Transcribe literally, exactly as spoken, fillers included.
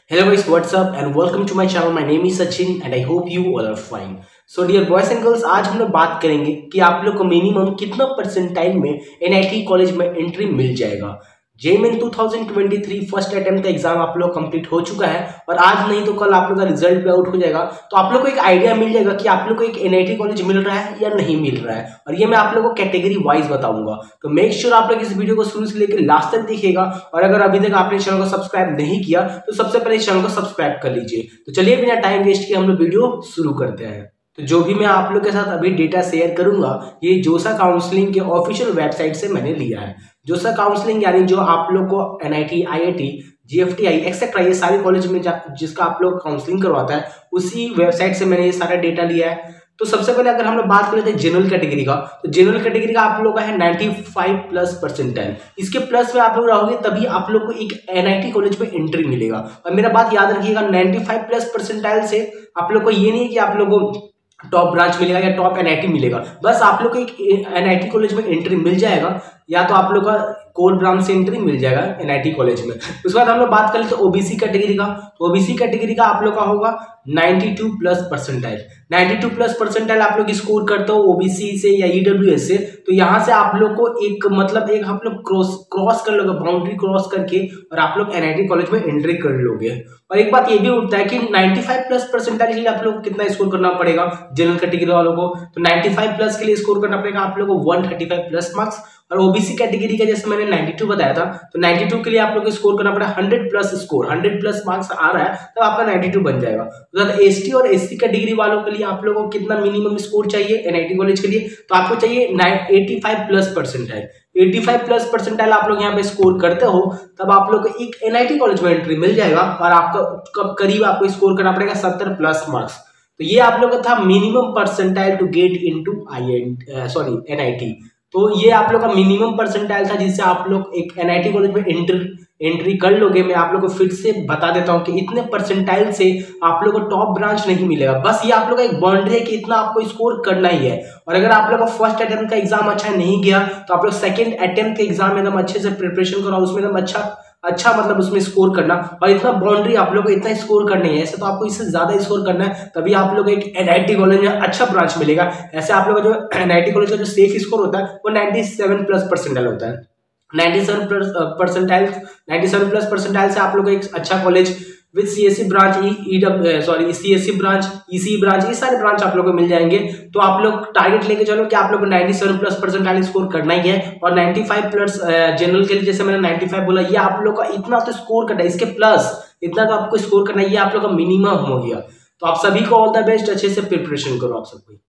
Hello guys, what's up and welcome to my channel. My name is Sachin and I hope you all are fine. So dear boys and girls, आज हम लोग बात करेंगे कि आप लोग को मिनिमम कितना परसेंटाइल में एनआईटी कॉलेज में एंट्री मिल जाएगा। JEE two thousand twenty three first attempt का एग्जाम आप लोग कंप्लीट हो चुका है और आज नहीं तो कल आप लोग का रिजल्ट भी आउट हो जाएगा, तो आप लोग को एक आइडिया मिल जाएगा कि आप लोग को एक एनआईटी कॉलेज मिल रहा है या नहीं मिल रहा है, और ये मैं आप लोगों को कैटेगरी वाइज बताऊंगा। तो मेक श्योर आप लोग इस वीडियो को शुरू से लेकर लास्ट तक देखिएगा, और अगर अभी तक आपने चैनल को सब्सक्राइब नहीं किया तो सबसे पहले इस चैनल को सब्सक्राइब कर लीजिए। तो चलिए बिना टाइम वेस्ट किए हम लोग वीडियो शुरू करते हैं। तो जो भी मैं आप लोग के साथ अभी डेटा शेयर करूंगा ये जोसा काउंसलिंग के ऑफिशियल वेबसाइट से मैंने लिया है। जोसा काउंसलिंग यानी जो आप लोग को एनआईटी, आईआईटी, जीएफटीआई एक्सेट्रा ये सारे कॉलेज में जिसका आप लोग काउंसलिंग करवाता है उसी वेबसाइट से मैंने ये सारा डेटा लिया है। तो सबसे पहले अगर हम लोग बात कर लेते हैं जनरल कैटेगरी का, तो जनरल कैटेगरी का आप लोग का है पचानवे प्लस परसेंटाइल। इसके प्लस में आप लोग रहोगे तभी आप लोग को एक एनआईटी कॉलेज में एंट्री मिलेगा। और मेरा बात याद रखिएगा, पचानवे प्लस परसेंटाइल से आप लोग को ये नहीं कि आप लोग को टॉप ब्रांच मिलेगा या टॉप एनआईटी मिलेगा, बस आप लोग को एक एनआईटी कॉलेज में एंट्री मिल जाएगा या तो आप लोग का कोर ब्रांच से एंट्री मिल जाएगा एनआईटी कॉलेज में। उसके बाद हम लोग बात करें तो ओबीसी कैटेगरी का, तो ओबीसी कैटेगरी का आप लोग का होगा बानवे प्लस परसेंटाइल। बानवे प्लस परसेंटाइल आप लोग स्कोर करते हो ओबीसी से या ईडब्ल्यूएस से, तो यहाँ से आप लोग को एक मतलब एक आप लोग क्रॉस क्रॉस कर लोगे, बाउंड्री क्रॉस करके, और आप लोग एनआईटी कॉलेज में एंट्री कर लोगे। और एक बात ये भी उठता है कि पचानवे प्लस परसेंटाइल के लिए आप लोग को कितना स्कोर करना पड़ेगा जनरल कैटेगरी वालों को, तो पचानवे प्लस के लिए स्कोर करना पड़ेगा आप लोग को एक सौ पैंतीस प्लस मार्क्स। और ओबीसी कैटेगरी का जैसे मैंने बानवे बताया था, तो बानवे के लिए आप लोग को स्कोर करना पड़ेगा सौ प्लस स्कोर, सौ प्लस मार्क्स आ रहा है तो आपका बानवे बन जाएगा। तो एसटी और एससी कैटेगरी वालों के लिए आप लोगों को कितना मिनिमम स्कोर चाहिए एनआईटी कॉलेज के लिए, तो आपको चाहिए पचासी प्लस परसेंटाइल। पचासी प्लस परसेंटाइल आप लोग यहाँ पे स्कोर करते हो तब आप लोग को एक एनआईटी कॉलेज में एंट्री मिल जाएगा, और आपका करीब आपको स्कोर करना पड़ेगा सत्तर प्लस मार्क्स। तो ये आप लोग का था minimum percentile to get into I sorry NIT. तो ये आप लोग का मिनिमम परसेंटाइल था जिससे आप लोग एक एनआईटी कॉलेज में एंट्री एंट्री कर लोगे। मैं आप लोग को फिर से बता देता हूँ कि इतने परसेंटाइल से आप लोग को टॉप ब्रांच नहीं मिलेगा, बस ये आप लोग का एक बाउंड्री है कि इतना आपको स्कोर करना ही है। और अगर आप लोग का फर्स्ट अटेम्प्ट का एग्जाम अच्छा नहीं गया तो आप लोग सेकंड अटेम्प्ट के एग्जाम में एकदम अच्छे से प्रिपरेशन करो, उसमें एकदम अच्छा अच्छा मतलब उसमें स्कोर करना, और इतना बाउंड्री आप लोग को इतना स्कोर करना है, ऐसे तो आपको इससे ज्यादा स्कोर करना है तभी आप लोग एक एनआईटी कॉलेज में अच्छा ब्रांच मिलेगा। ऐसे आप लोग जो एनआईटी कॉलेज का जो सेफ स्कोर होता है वो सत्तानवे प्लस परसेंटाइल होता है। सत्तानवे प्लस परसेंटाइल सत्तानवे प्लस परसेंटाइल से आप लोग एक अच्छा कॉलेज विद सीएससी ब्रांच, ई sorry CSC branch, EC branch, ये सारे ब्रांच आप लोग को मिल जाएंगे। तो आप लोग टारगेट लेके चलो कि आप लोग को सत्तानवे प्लस परसेंटाइल स्कोर करना ही है, और पचानवे प्लस जनरल के लिए जैसे मैंने पचानवे बोला, ये आप लोग का इतना तो स्कोर करना है, इसके प्लस इतना तो आपको स्कोर करना है, ये आप लोग का मिनिमम हो गया। तो आप सभी को ऑल द बेस्ट, अच्छे से प्रिपरेशन करो आप सबको।